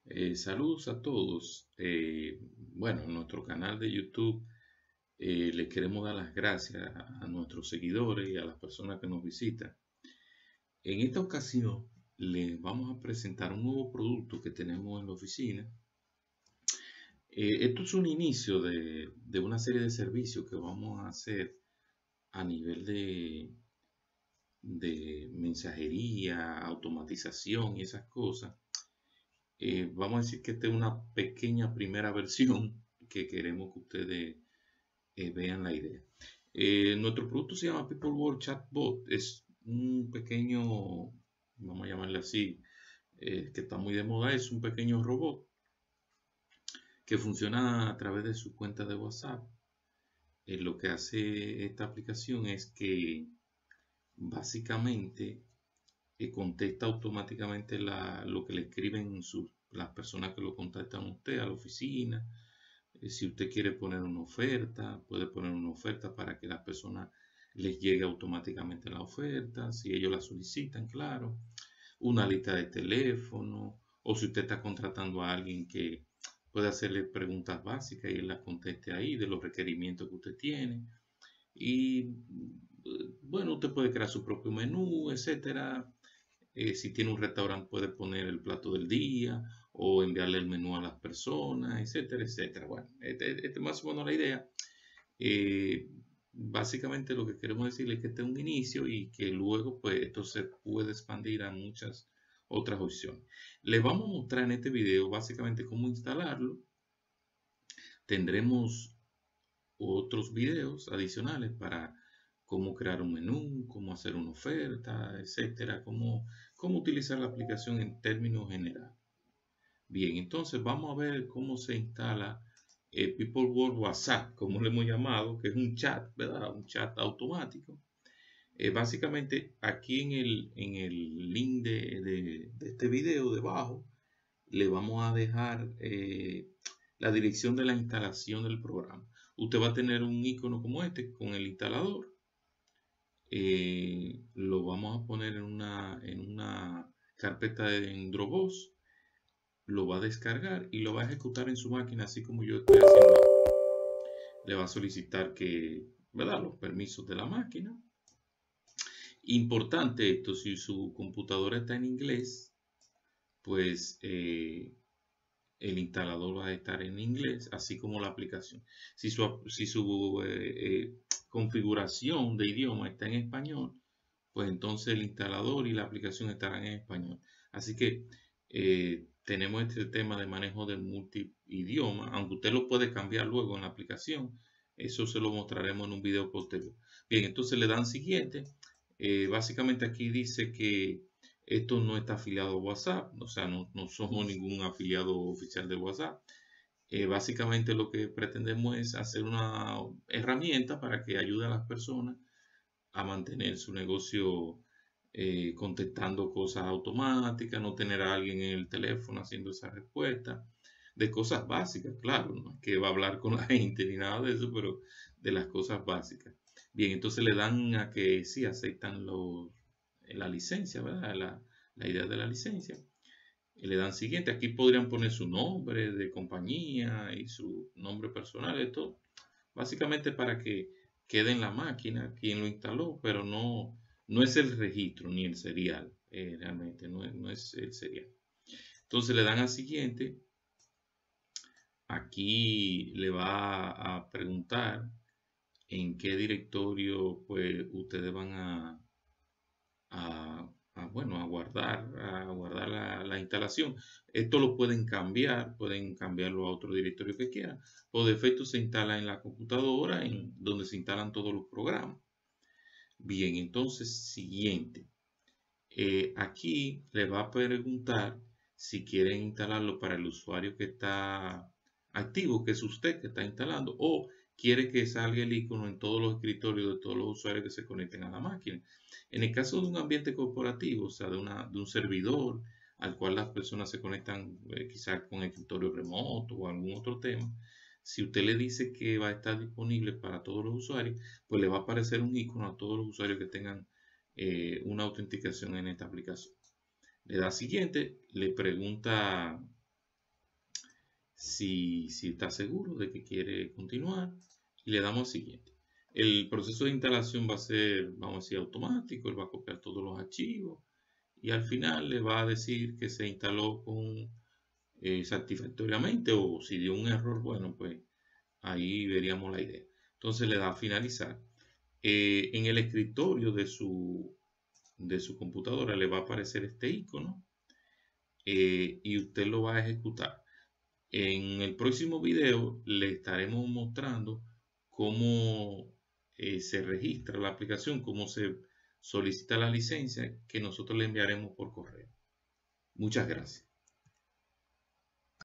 Saludos a todos. Bueno, en nuestro canal de YouTube le queremos dar las gracias a nuestros seguidores y a las personas que nos visitan. En esta ocasión les vamos a presentar un nuevo producto que tenemos en la oficina. Esto es un inicio de una serie de servicios que vamos a hacer a nivel de mensajería, automatización y esas cosas. Vamos a decir que esta es una pequeña primera versión que queremos que ustedes vean la idea. Nuestro producto se llama People World Chatbot. Es un pequeño, vamos a llamarle así, que está muy de moda. Es un pequeño robot que funciona a través de su cuenta de WhatsApp. Lo que hace esta aplicación es que básicamente contesta automáticamente lo que le escriben las personas que lo contactan a usted a la oficina. Si usted quiere poner una oferta, puede poner una oferta para que las personas les llegue automáticamente la oferta, si ellos la solicitan, claro. Una lista de teléfono, o si usted está contratando a alguien que puede hacerle preguntas básicas y él las conteste ahí de los requerimientos que usted tiene. Y bueno, usted puede crear su propio menú, etcétera. Si tiene un restaurante puede poner el plato del día o enviarle el menú a las personas, etcétera, etcétera. Bueno, este es más o menos la idea. Eh, Básicamente lo que queremos decirle es que este es un inicio y que luego pues esto se puede expandir a muchas otras opciones. Les vamos a mostrar en este video básicamente cómo instalarlo. Tendremos otros videos adicionales para cómo crear un menú, cómo hacer una oferta, etcétera, cómo utilizar la aplicación en términos generales. Bien, entonces vamos a ver cómo se instala People World WhatsApp, como le hemos llamado, que es un chat, ¿verdad? Un chat automático. Básicamente aquí en el link de este video debajo le vamos a dejar la dirección de la instalación del programa. Usted va a tener un icono como este con el instalador. Lo vamos a poner en una carpeta en Dropbox. Lo va a descargar y lo va a ejecutar en su máquina, así como yo estoy haciendo. Le va a solicitar ¿verdad? Los permisos de la máquina. Importante esto, si su computadora está en inglés, pues el instalador va a estar en inglés, así como la aplicación. Si su configuración de idioma está en español, pues entonces el instalador y la aplicación estarán en español. Así que tenemos este tema de manejo del multidioma, aunque usted lo puede cambiar luego en la aplicación. Eso se lo mostraremos en un video posterior. Bien, entonces le dan siguiente. Básicamente aquí dice que esto no está afiliado a WhatsApp, o sea, no somos ningún afiliado oficial de WhatsApp. Básicamente lo que pretendemos es hacer una herramienta para que ayude a las personas a mantener su negocio contestando cosas automáticas, no tener a alguien en el teléfono haciendo esa respuesta, de cosas básicas, claro, no es que va a hablar con la gente ni nada de eso, pero de las cosas básicas. Bien, entonces le dan a que sí aceptan la licencia, ¿verdad? La idea de la licencia. Y le dan siguiente. Aquí podrían poner su nombre de compañía y su nombre personal, esto básicamente para que quede en la máquina quien lo instaló, pero no es el registro ni el serial, realmente no es el serial. Entonces le dan a siguiente. Aquí le va a preguntar en qué directorio pues ustedes van bueno, a guardar la instalación. Esto lo pueden cambiarlo a otro directorio que quieran. Por defecto se instala en la computadora, en donde se instalan todos los programas. Bien, entonces, siguiente. Aquí le va a preguntar si quieren instalarlo para el usuario que está activo, que es usted que está instalando, o quiere que salga el icono en todos los escritorios de todos los usuarios que se conecten a la máquina. En el caso de un ambiente corporativo, o sea, de un servidor al cual las personas se conectan quizás con escritorio remoto o algún otro tema, si usted le dice que va a estar disponible para todos los usuarios, pues le va a aparecer un icono a todos los usuarios que tengan una autenticación en esta aplicación. Le da siguiente, le pregunta si está seguro de que quiere continuar y le damos siguiente. El proceso de instalación va a ser, vamos a decir, automático. Él va a copiar todos los archivos y al final le va a decir que se instaló satisfactoriamente, o si dio un error, bueno, pues ahí veríamos la idea. Entonces le da a finalizar. En el escritorio de su computadora le va a aparecer este icono y usted lo va a ejecutar. En el próximo video le estaremos mostrando cómo se registra la aplicación, cómo se solicita la licencia que nosotros le enviaremos por correo. Muchas gracias.